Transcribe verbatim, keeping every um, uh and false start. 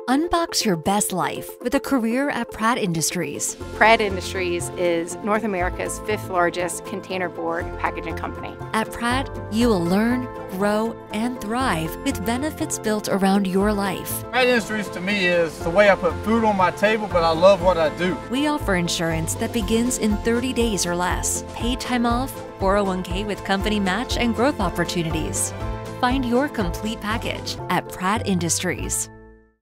Unbox your best life with a career at Pratt Industries. Pratt Industries is North America's fifth largest container board packaging company. At Pratt, you will learn, grow, and thrive with benefits built around your life. Pratt Industries to me is the way I put food on my table, but I love what I do. We offer insurance that begins in thirty days or less, paid time off, four oh one K with company match, and growth opportunities. Find your complete package at Pratt Industries.